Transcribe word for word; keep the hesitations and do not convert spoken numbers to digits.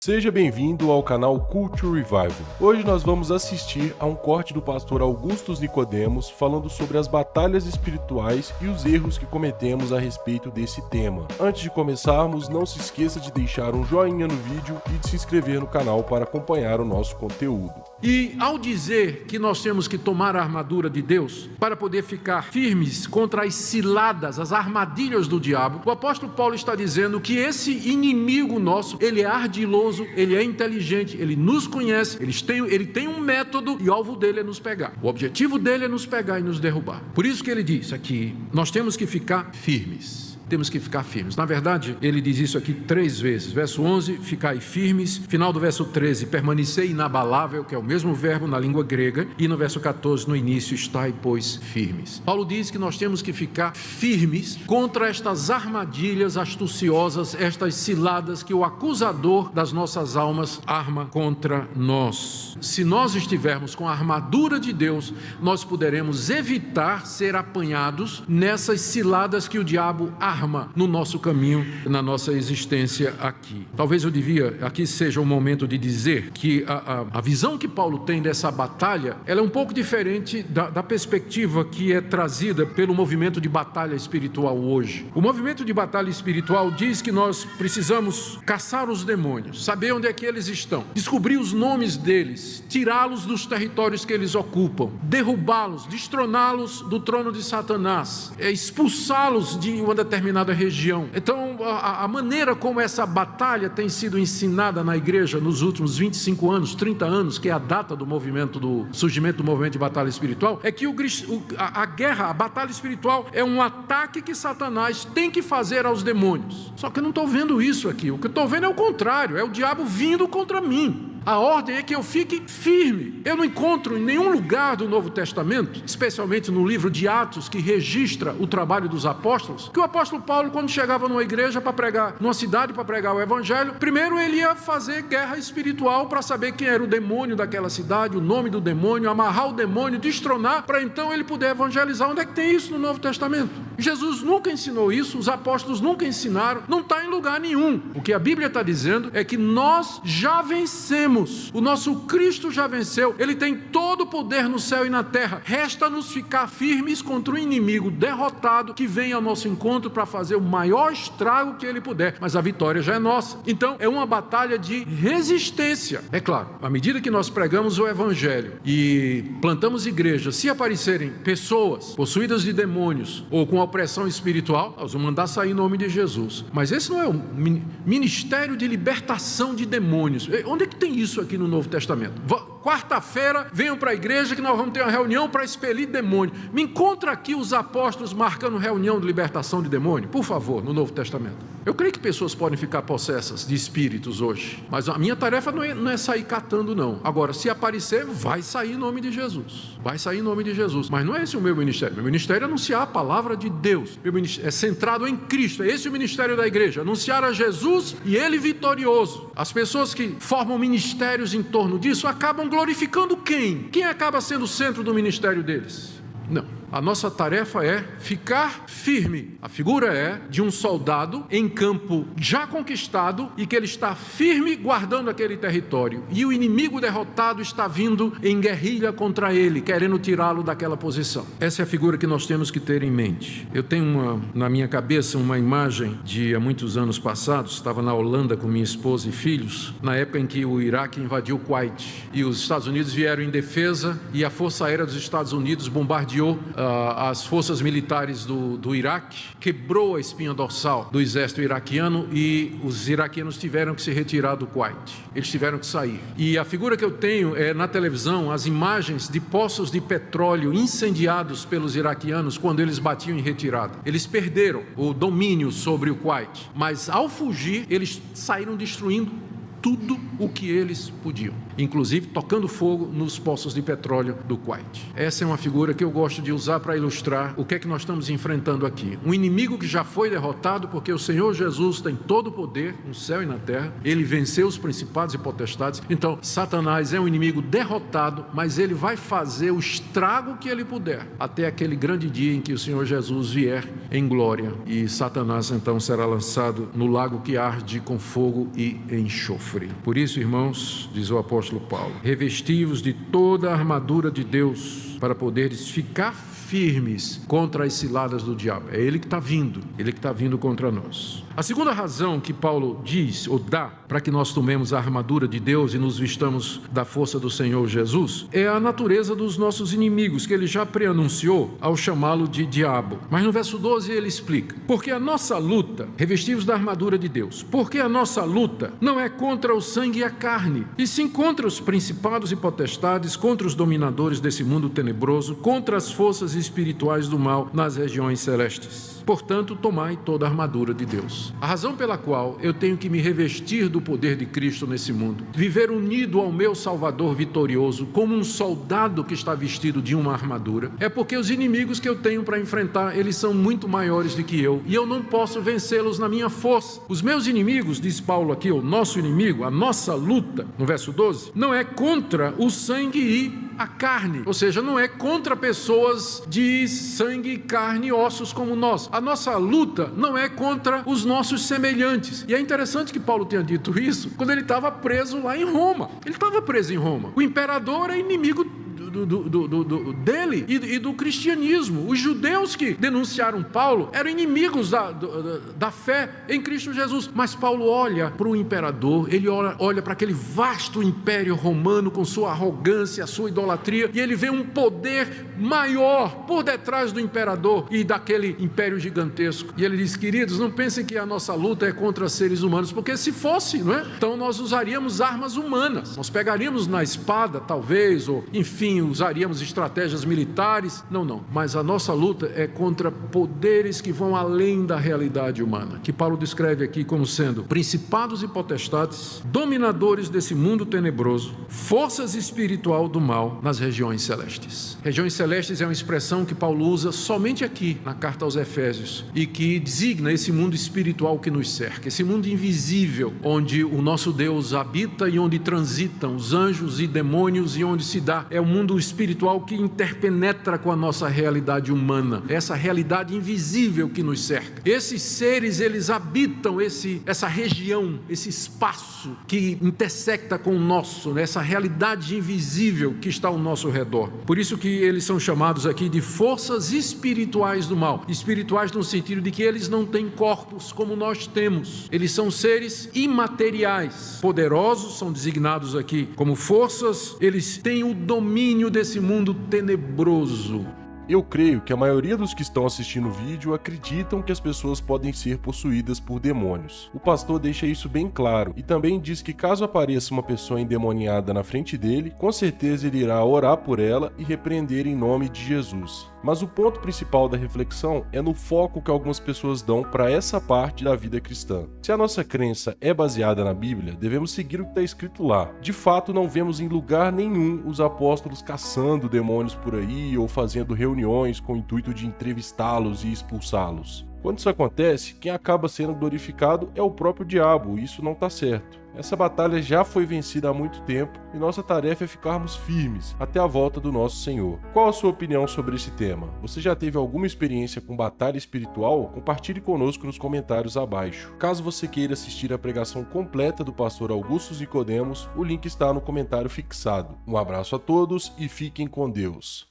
Seja bem-vindo ao canal Culture Revival. Hoje nós vamos assistir a um corte do pastor Augustus Nicodemos falando sobre as batalhas espirituais e os erros que cometemos a respeito desse tema. Antes de começarmos, não se esqueça de deixar um joinha no vídeo e de se inscrever no canal para acompanhar o nosso conteúdo. E ao dizer que nós temos que tomar a armadura de Deus para poder ficar firmes contra as ciladas, as armadilhas do diabo, o apóstolo Paulo está dizendo que esse inimigo nosso, ele é ardiloso, ele é inteligente, ele nos conhece, ele tem, ele tem um método e o alvo dele é nos pegar. O objetivo dele é nos pegar e nos derrubar. Por isso que ele diz aqui, nós temos que ficar firmes. Temos que ficar firmes. Na verdade, ele diz isso aqui três vezes. Verso onze, ficai firmes. Final do verso treze, permanecei inabalável, que é o mesmo verbo na língua grega. E no verso quatorze, no início, estai, pois, firmes. Paulo diz que nós temos que ficar firmes contra estas armadilhas astuciosas, estas ciladas que o acusador das nossas almas arma contra nós. Se nós estivermos com a armadura de Deus, nós poderemos evitar ser apanhados nessas ciladas que o diabo arma no nosso caminho, na nossa existência aqui. Talvez eu devia, aqui seja o momento de dizer que a, a, a visão que Paulo tem dessa batalha, ela é um pouco diferente da, da perspectiva que é trazida pelo movimento de batalha espiritual hoje. O movimento de batalha espiritual diz que nós precisamos caçar os demônios, saber onde é que eles estão, descobrir os nomes deles, tirá-los dos territórios que eles ocupam, derrubá-los, destroná-los do trono de Satanás, é, expulsá-los de uma determinada determinada região. Então, a, a maneira como essa batalha tem sido ensinada na igreja nos últimos vinte e cinco anos, trinta anos, que é a data do movimento, do surgimento do movimento de batalha espiritual, é que o, o, a, a guerra, a batalha espiritual é um ataque que Satanás tem que fazer aos demônios. Só que eu não estou vendo isso aqui. O que eu estou vendo é o contrário, é o diabo vindo contra mim. A ordem é que eu fique firme. Eu não encontro em nenhum lugar do Novo Testamento, especialmente no livro de Atos, que registra o trabalho dos apóstolos, que o apóstolo Paulo, quando chegava numa igreja para pregar, numa cidade para pregar o evangelho, primeiro ele ia fazer guerra espiritual para saber quem era o demônio daquela cidade, o nome do demônio, amarrar o demônio, destronar, para então ele poder evangelizar. Onde é que tem isso no Novo Testamento? Jesus nunca ensinou isso, os apóstolos nunca ensinaram, não está em lugar nenhum. O que a Bíblia está dizendo é que nós já vencemos. O nosso Cristo já venceu, Ele tem todo o poder no céu e na terra, resta-nos ficar firmes contra o inimigo derrotado que vem ao nosso encontro para fazer o maior estrago que ele puder, mas a vitória já é nossa. Então é uma batalha de resistência. É claro, à medida que nós pregamos o evangelho e plantamos igrejas, se aparecerem pessoas possuídas de demônios ou com opressão espiritual, nós vamos mandar sair em nome de Jesus. Mas esse não é um ministério de libertação de demônios. Onde é que tem isso? Isso aqui no Novo Testamento. Quarta-feira, venham para a igreja que nós vamos ter uma reunião para expelir demônio. Me encontra aqui os apóstolos marcando reunião de libertação de demônio, por favor, no Novo Testamento. Eu creio que pessoas podem ficar possessas de espíritos hoje, mas a minha tarefa não é, não é sair catando, não. Agora, se aparecer, vai sair em nome de Jesus. Vai sair em nome de Jesus. Mas não é esse o meu ministério. Meu ministério é anunciar a palavra de Deus. Meu ministério é centrado em Cristo. É esse o ministério da igreja. Anunciar a Jesus e Ele vitorioso. As pessoas que formam ministérios em torno disso acabam glorificando quem? Quem acaba sendo o centro do ministério deles? Não. A nossa tarefa é ficar firme. A figura é de um soldado em campo já conquistado e que ele está firme guardando aquele território. E o inimigo derrotado está vindo em guerrilha contra ele, querendo tirá-lo daquela posição. Essa é a figura que nós temos que ter em mente. Eu tenho uma, na minha cabeça uma imagem de há muitos anos passados. Estava na Holanda com minha esposa e filhos, na época em que o Iraque invadiu o Kuwait. E os Estados Unidos vieram em defesa e a Força Aérea dos Estados Unidos bombardeou as forças militares do, do Iraque, quebrou a espinha dorsal do exército iraquiano e os iraquianos tiveram que se retirar do Kuwait. Eles tiveram que sair. E a figura que eu tenho é na televisão, as imagens de poços de petróleo incendiados pelos iraquianos quando eles batiam em retirada. Eles perderam o domínio sobre o Kuwait, mas ao fugir, eles saíram destruindo tudo o que eles podiam, inclusive tocando fogo nos poços de petróleo do Kuwait. Essa é uma figura que eu gosto de usar para ilustrar o que é que nós estamos enfrentando aqui. Um inimigo que já foi derrotado, porque o Senhor Jesus tem todo o poder no céu e na terra, ele venceu os principados e potestades. Então, Satanás é um inimigo derrotado, mas ele vai fazer o estrago que ele puder, até aquele grande dia em que o Senhor Jesus vier em glória, e Satanás então será lançado no lago que arde com fogo e enxofre. sofre. Por isso, irmãos, diz o apóstolo Paulo, revesti-vos de toda a armadura de Deus para poderes ficar firmes contra as ciladas do diabo. É ele que está vindo, ele que está vindo contra nós. A segunda razão que Paulo diz ou dá para que nós tomemos a armadura de Deus e nos vistamos da força do Senhor Jesus é a natureza dos nossos inimigos, que ele já preanunciou ao chamá-lo de diabo. Mas no verso doze ele explica: porque a nossa luta, revestivos da armadura de Deus, porque a nossa luta não é contra o sangue e a carne, e sim contra os principados e potestades, contra os dominadores desse mundo tenebroso, contra as forças espirituais do mal nas regiões celestes. Portanto, tomai toda a armadura de Deus. A razão pela qual eu tenho que me revestir do poder de Cristo nesse mundo, viver unido ao meu Salvador vitorioso, como um soldado que está vestido de uma armadura, é porque os inimigos que eu tenho para enfrentar, eles são muito maiores do que eu, e eu não posso vencê-los na minha força. Os meus inimigos, diz Paulo aqui, o nosso inimigo, a nossa luta, no verso doze, não é contra o sangue e a carne, ou seja, não é contra pessoas de sangue, carne e ossos como nós. A nossa luta não é contra os nossos semelhantes. E é interessante que Paulo tenha dito isso quando ele estava preso lá em Roma. Ele estava preso em Roma. O imperador é inimigo Do, do, do, do, dele e, e do cristianismo. Os judeus que denunciaram Paulo eram inimigos da, da, da fé em Cristo Jesus. Mas Paulo olha para o imperador, ele olha, olha para aquele vasto império romano com sua arrogância, sua idolatria, e ele vê um poder maior por detrás do imperador e daquele império gigantesco. E ele diz: queridos, não pensem que a nossa luta é contra seres humanos, porque se fosse, não é? Então nós usaríamos armas humanas, nós pegaríamos na espada, talvez, ou enfim, usaríamos estratégias militares. Não, não. Mas a nossa luta é contra poderes que vão além da realidade humana, que Paulo descreve aqui como sendo principados e potestades, dominadores desse mundo tenebroso, forças espiritual do mal nas regiões celestes. Regiões celestes é uma expressão que Paulo usa somente aqui na carta aos Efésios e que designa esse mundo espiritual que nos cerca, esse mundo invisível onde o nosso Deus habita e onde transitam os anjos e demônios e onde se dá, é o mundo espiritual que interpenetra com a nossa realidade humana, essa realidade invisível que nos cerca. Esses seres, eles habitam esse, essa região, esse espaço que intersecta com o nosso, né? Essa realidade invisível que está ao nosso redor. Por isso que eles são chamados aqui de forças espirituais do mal. Espirituais no sentido de que eles não têm corpos como nós temos. Eles são seres imateriais. Poderosos, são designados aqui como forças, eles têm o domínio desse mundo tenebroso. Eu creio que a maioria dos que estão assistindo o vídeo acreditam que as pessoas podem ser possuídas por demônios. O pastor deixa isso bem claro e também diz que caso apareça uma pessoa endemoniada na frente dele, com certeza ele irá orar por ela e repreender em nome de Jesus. Mas o ponto principal da reflexão é no foco que algumas pessoas dão para essa parte da vida cristã. Se a nossa crença é baseada na Bíblia, devemos seguir o que está escrito lá. De fato, não vemos em lugar nenhum os apóstolos caçando demônios por aí ou fazendo reuniões com o intuito de entrevistá-los e expulsá-los. Quando isso acontece, quem acaba sendo glorificado é o próprio diabo, e isso não está certo. Essa batalha já foi vencida há muito tempo e nossa tarefa é ficarmos firmes até a volta do nosso Senhor. Qual a sua opinião sobre esse tema? Você já teve alguma experiência com batalha espiritual? Compartilhe conosco nos comentários abaixo. Caso você queira assistir a pregação completa do pastor Augusto Nicodemos, o link está no comentário fixado. Um abraço a todos e fiquem com Deus.